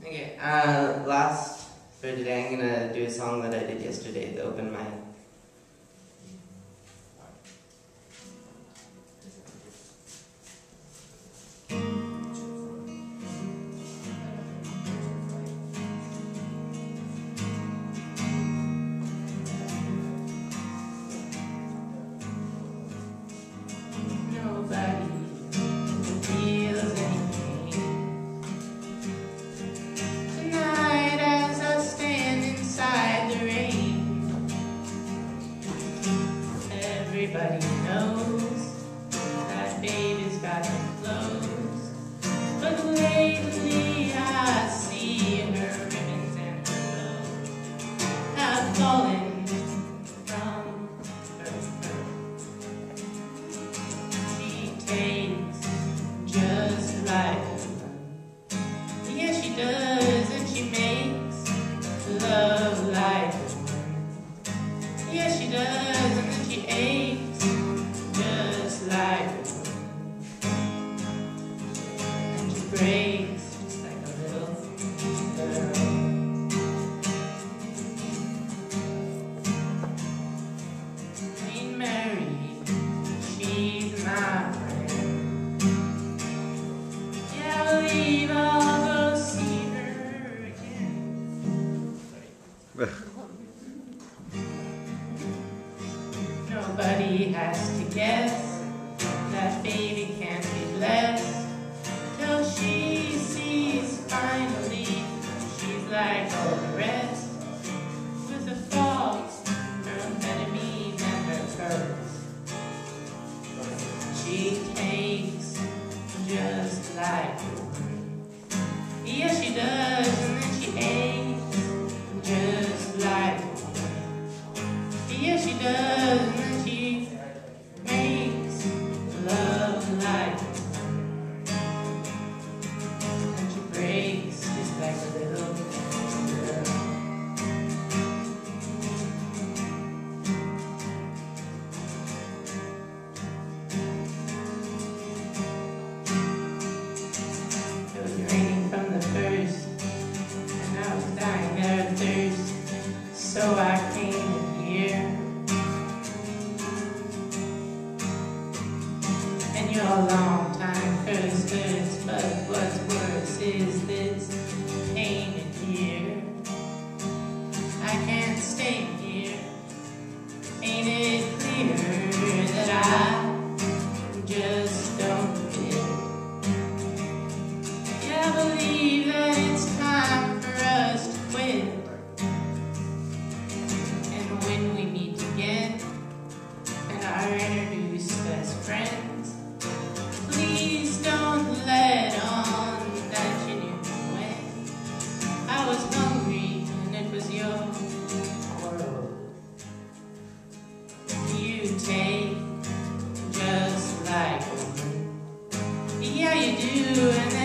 Okay, last for today, I'm gonna do a song that I did yesterday, the open mic. Nobody feels anything tonight as I stand inside the rain. Everybody knows that baby's got no clothes, but lately I see her ribbons and her bows have fallen from her fur. She takes just like a woman. Yeah, she does, and she makes love like a woman. Yeah, she does, and then she aches just like a woman. And she breaks just like a little girl. Queen Mary, she's my friend. Yeah, I believe I'll go see her again. Nobody has to guess that baby can't be blessed till she sees finally she's like all the rest, with the faults, her amphetamine and her curves. She takes just like a woman. Yeah, she does, and then she aches just like a woman. Yeah, she does, and then she makes love like a woman. And she breaks just like a little girl. It was raining from the first, and I was dying there of thirst, so I came in here. And you're a long time curse hurts, but what's worse is this pain in here. I can't stay here. Ain't it clear that I just don't fit? Yeah, I believe that it's time for us to quit. And when we meet again and are introduced as friends, please don't let on that you knew when I was hungry and it was your world. You take just like a woman. Yeah, you do, and